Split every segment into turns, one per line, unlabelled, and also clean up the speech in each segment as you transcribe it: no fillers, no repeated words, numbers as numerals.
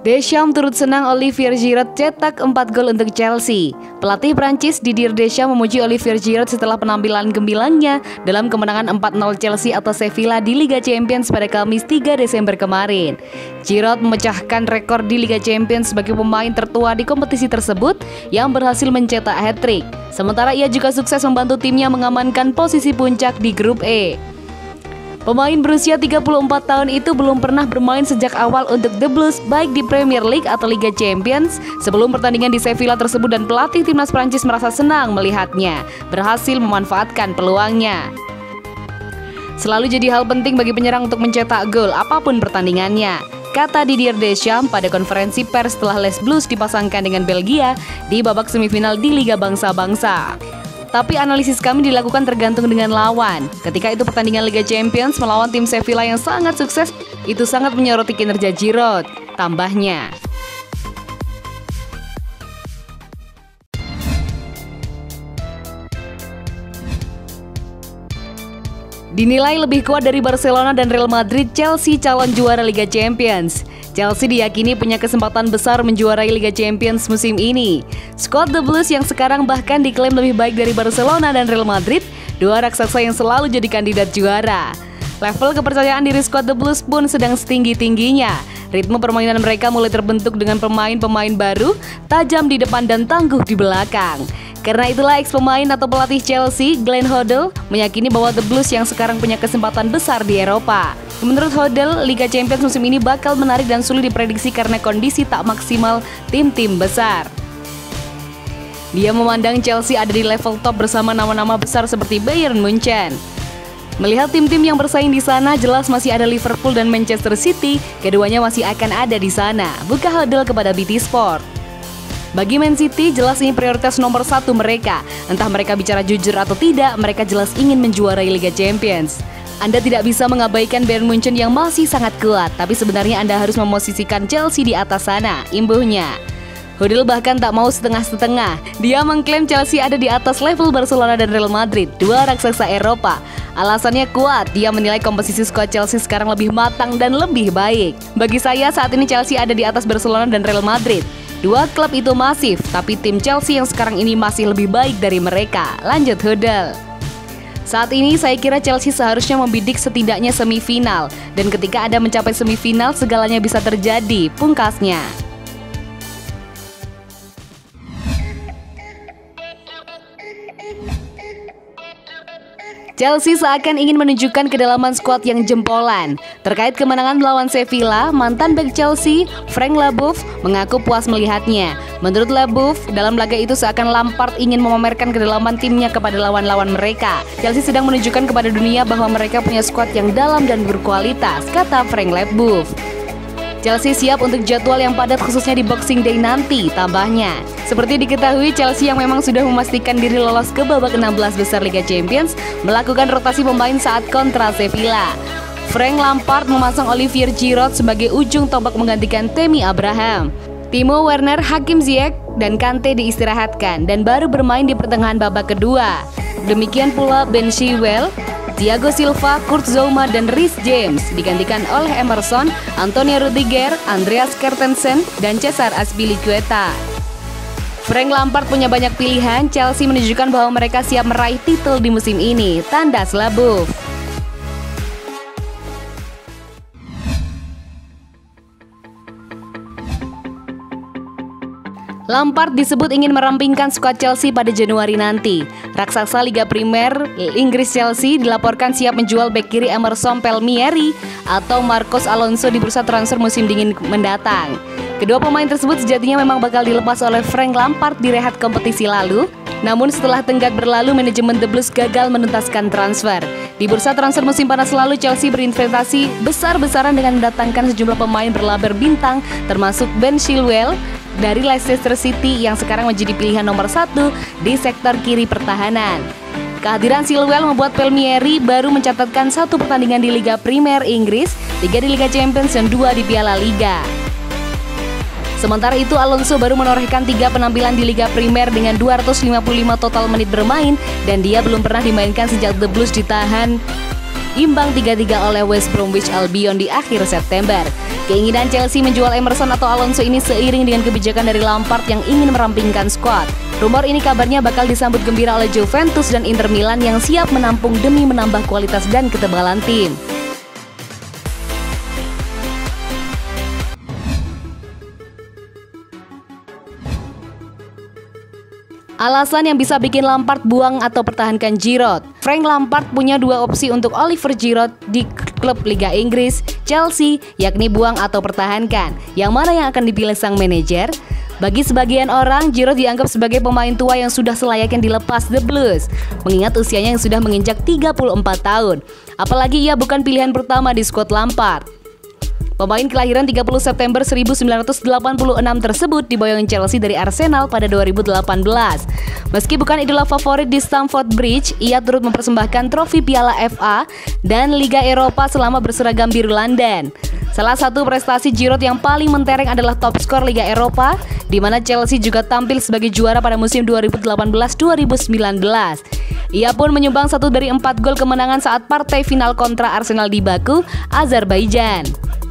Deschamps turut senang Olivier Giroud cetak 4 gol untuk Chelsea. Pelatih Prancis Didier Deschamps memuji Olivier Giroud setelah penampilan gembilangnya dalam kemenangan 4-0 Chelsea atas Sevilla di Liga Champions pada Kamis 3 Desember kemarin. Giroud memecahkan rekor di Liga Champions sebagai pemain tertua di kompetisi tersebut yang berhasil mencetak hat-trick. Sementara ia juga sukses membantu timnya mengamankan posisi puncak di grup E. Pemain berusia 34 tahun itu belum pernah bermain sejak awal untuk The Blues baik di Premier League atau Liga Champions sebelum pertandingan di Sevilla tersebut, dan pelatih timnas Prancis merasa senang melihatnya berhasil memanfaatkan peluangnya. Selalu jadi hal penting bagi penyerang untuk mencetak gol apapun pertandingannya, kata Didier Deschamps pada konferensi pers setelah Les Blues dipasangkan dengan Belgia di babak semifinal di Liga Bangsa-Bangsa. Tapi analisis kami dilakukan tergantung dengan lawan. Ketika itu pertandingan Liga Champions melawan tim Sevilla yang sangat sukses, itu sangat menyoroti kinerja Giroud, tambahnya. Dinilai lebih kuat dari Barcelona dan Real Madrid, Chelsea calon juara Liga Champions. Chelsea diyakini punya kesempatan besar menjuarai Liga Champions musim ini. Skuad The Blues yang sekarang bahkan diklaim lebih baik dari Barcelona dan Real Madrid, dua raksasa yang selalu jadi kandidat juara. Level kepercayaan diri skuad The Blues pun sedang setinggi-tingginya. Ritme permainan mereka mulai terbentuk dengan pemain-pemain baru, tajam di depan dan tangguh di belakang. Karena itulah ex-pemain atau pelatih Chelsea, Glenn Hoddle, meyakini bahwa The Blues yang sekarang punya kesempatan besar di Eropa. Menurut Hoddle, Liga Champions musim ini bakal menarik dan sulit diprediksi karena kondisi tak maksimal tim-tim besar. Dia memandang Chelsea ada di level top bersama nama-nama besar seperti Bayern Munchen. Melihat tim-tim yang bersaing di sana, jelas masih ada Liverpool dan Manchester City, keduanya masih akan ada di sana, buka Hoddle kepada BT Sport. Bagi Man City, jelas ini prioritas nomor 1 mereka. Entah mereka bicara jujur atau tidak, mereka jelas ingin menjuarai Liga Champions. Anda tidak bisa mengabaikan Bayern Munchen yang masih sangat kuat, tapi sebenarnya Anda harus memosisikan Chelsea di atas sana, imbuhnya. Hoddle bahkan tak mau setengah-setengah. Dia mengklaim Chelsea ada di atas level Barcelona dan Real Madrid, dua raksasa Eropa. Alasannya kuat, dia menilai komposisi skuad Chelsea sekarang lebih matang dan lebih baik. Bagi saya, saat ini Chelsea ada di atas Barcelona dan Real Madrid. Dua klub itu masif, tapi tim Chelsea yang sekarang ini masih lebih baik dari mereka, lanjut Hoddle. Saat ini saya kira Chelsea seharusnya membidik setidaknya semifinal, dan ketika Anda mencapai semifinal segalanya bisa terjadi, pungkasnya. Chelsea seakan ingin menunjukkan kedalaman skuad yang jempolan. Terkait kemenangan melawan Sevilla, mantan bek Chelsea, Frank Leboeuf, mengaku puas melihatnya. Menurut Leboeuf, dalam laga itu seakan Lampard ingin memamerkan kedalaman timnya kepada lawan-lawan mereka. Chelsea sedang menunjukkan kepada dunia bahwa mereka punya skuad yang dalam dan berkualitas, kata Frank Leboeuf. Chelsea siap untuk jadwal yang padat khususnya di Boxing Day nanti, tambahnya. Seperti diketahui, Chelsea yang memang sudah memastikan diri lolos ke babak 16 besar Liga Champions melakukan rotasi pemain saat kontra Sevilla. Frank Lampard memasang Olivier Giroud sebagai ujung tombak menggantikan Tammy Abraham. Timo Werner, Hakim Ziyech, dan Kante diistirahatkan dan baru bermain di pertengahan babak kedua. Demikian pula Ben Chilwell, Thiago Silva, Kurt Zouma, dan Reece James digantikan oleh Emerson, Antonio Rudiger, Andreas Christensen, dan Cesar Azpilicueta. Frank Lampard punya banyak pilihan. Chelsea menunjukkan bahwa mereka siap meraih titel di musim ini, tandas Leboeuf. Lampard disebut ingin merampingkan skuad Chelsea pada Januari nanti. Raksasa Liga Primer Inggris Chelsea dilaporkan siap menjual bek kiri Emerson Palmieri atau Marcos Alonso di bursa transfer musim dingin mendatang. Kedua pemain tersebut sejatinya memang bakal dilepas oleh Frank Lampard di rehat kompetisi lalu. Namun setelah tenggat berlalu, manajemen The Blues gagal menuntaskan transfer. Di bursa transfer musim panas lalu, Chelsea berinvestasi besar-besaran dengan mendatangkan sejumlah pemain berlaber bintang, termasuk Ben Chilwell dari Leicester City yang sekarang menjadi pilihan nomor 1 di sektor kiri pertahanan. Kehadiran Chilwell membuat Palmieri baru mencatatkan 1 pertandingan di Liga Primer Inggris, 3 di Liga Champions, dan 2 di Piala Liga. Sementara itu, Alonso baru menorehkan 3 penampilan di Liga Primer dengan 255 total menit bermain, dan dia belum pernah dimainkan sejak The Blues ditahan imbang 3-3 oleh West Bromwich Albion di akhir September. Keinginan Chelsea menjual Emerson atau Alonso ini seiring dengan kebijakan dari Lampard yang ingin merampingkan skuad. Rumor ini kabarnya bakal disambut gembira oleh Juventus dan Inter Milan yang siap menampung demi menambah kualitas dan ketebalan tim. Alasan yang bisa bikin Lampard buang atau pertahankan Giroud. Frank Lampard punya dua opsi untuk Oliver Giroud di klub Liga Inggris, Chelsea, yakni buang atau pertahankan. Yang mana yang akan dipilih sang manajer? Bagi sebagian orang, Giroud dianggap sebagai pemain tua yang sudah selayaknya dilepas The Blues, mengingat usianya yang sudah menginjak 34 tahun. Apalagi ia bukan pilihan pertama di skuad Lampard. Pemain kelahiran 30 September 1986 tersebut diboyong Chelsea dari Arsenal pada 2018. Meski bukan idola favorit di Stamford Bridge, ia turut mempersembahkan trofi Piala FA dan Liga Eropa selama berseragam biru London. Salah satu prestasi Giroud yang paling mentereng adalah top skor Liga Eropa, di mana Chelsea juga tampil sebagai juara pada musim 2018-2019. Ia pun menyumbang 1 dari 4 gol kemenangan saat partai final kontra Arsenal di Baku, Azerbaijan.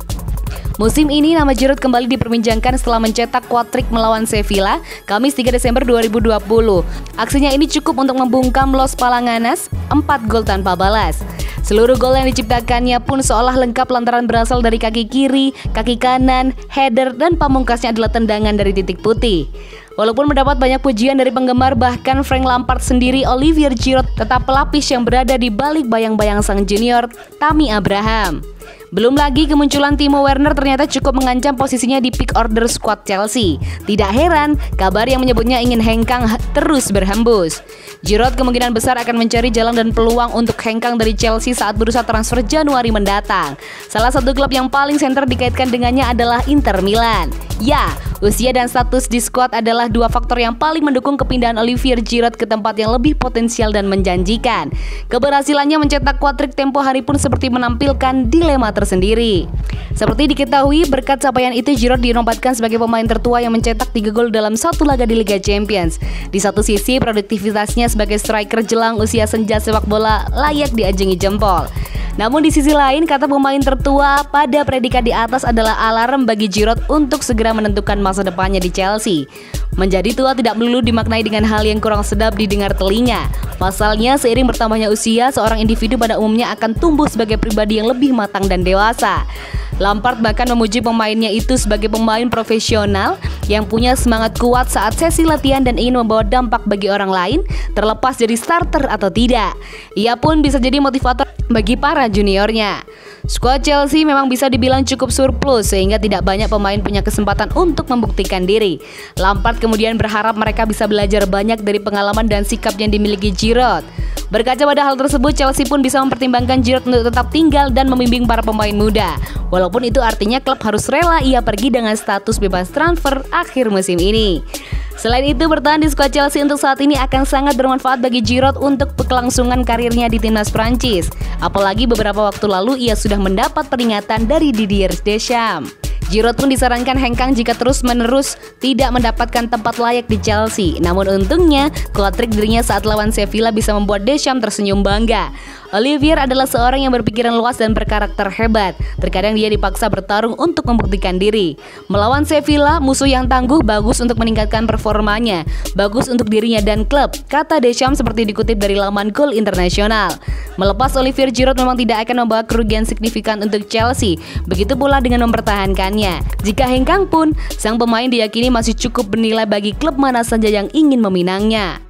Musim ini nama Giroud kembali diperbincangkan setelah mencetak quad-trick melawan Sevilla Kamis 3 Desember 2020. Aksinya ini cukup untuk membungkam Los Palanganas 4 gol tanpa balas. Seluruh gol yang diciptakannya pun seolah lengkap lantaran berasal dari kaki kiri, kaki kanan, header, dan pamungkasnya adalah tendangan dari titik putih. Walaupun mendapat banyak pujian dari penggemar, bahkan Frank Lampard sendiri, Olivier Giroud tetap pelapis yang berada di balik bayang-bayang sang junior, Tammy Abraham. Belum lagi kemunculan Timo Werner ternyata cukup mengancam posisinya di pick order skuad Chelsea. Tidak heran, kabar yang menyebutnya ingin hengkang terus berhembus. Giroud kemungkinan besar akan mencari jalan dan peluang untuk hengkang dari Chelsea saat bursa transfer Januari mendatang. Salah satu klub yang paling senter dikaitkan dengannya adalah Inter Milan. Ya, usia dan status di skuad adalah dua faktor yang paling mendukung kepindahan Olivier Giroud ke tempat yang lebih potensial dan menjanjikan. Keberhasilannya mencetak quad-trick tempo hari pun seperti menampilkan dilema tersendiri. Seperti diketahui, berkat capaian itu Giroud dinobatkan sebagai pemain tertua yang mencetak 3 gol dalam satu laga di Liga Champions. Di satu sisi, produktivitasnya sebagai striker jelang usia senja sepak bola layak diajengi jempol. Namun di sisi lain, kata pemain tertua pada predikat di atas adalah alarm bagi Giroud untuk segera menentukan masa depannya di Chelsea. Menjadi tua tidak melulu dimaknai dengan hal yang kurang sedap didengar telinga. Pasalnya, seiring bertambahnya usia, seorang individu pada umumnya akan tumbuh sebagai pribadi yang lebih matang dan dewasa. Lampard bahkan memuji pemainnya itu sebagai pemain profesional yang punya semangat kuat saat sesi latihan dan ingin membawa dampak bagi orang lain, terlepas jadi starter atau tidak. Ia pun bisa jadi motivator bagi para juniornya. Skuad Chelsea memang bisa dibilang cukup surplus sehingga tidak banyak pemain punya kesempatan untuk membuktikan diri. Lampard kemudian berharap mereka bisa belajar banyak dari pengalaman dan sikap yang dimiliki Giroud. Berkaca pada hal tersebut, Chelsea pun bisa mempertimbangkan Giroud untuk tetap tinggal dan membimbing para pemain muda. Walaupun itu artinya klub harus rela ia pergi dengan status bebas transfer akhir musim ini. Selain itu, bertahan di skuad Chelsea untuk saat ini akan sangat bermanfaat bagi Giroud untuk kelangsungan karirnya di timnas Prancis. Apalagi beberapa waktu lalu ia sudah mendapat peringatan dari Didier Deschamps. Giroud pun disarankan hengkang jika terus-menerus tidak mendapatkan tempat layak di Chelsea. Namun untungnya, quad-trick dirinya saat lawan Sevilla bisa membuat Deschamps tersenyum bangga. Olivier adalah seorang yang berpikiran luas dan berkarakter hebat. Terkadang dia dipaksa bertarung untuk membuktikan diri. Melawan Sevilla, musuh yang tangguh, bagus untuk meningkatkan performanya, bagus untuk dirinya dan klub, kata Deschamps seperti dikutip dari laman Goal Internasional. Melepas Olivier Giroud memang tidak akan membawa kerugian signifikan untuk Chelsea, begitu pula dengan mempertahankannya. Jika hengkang pun, sang pemain diyakini masih cukup bernilai bagi klub mana saja yang ingin meminangnya.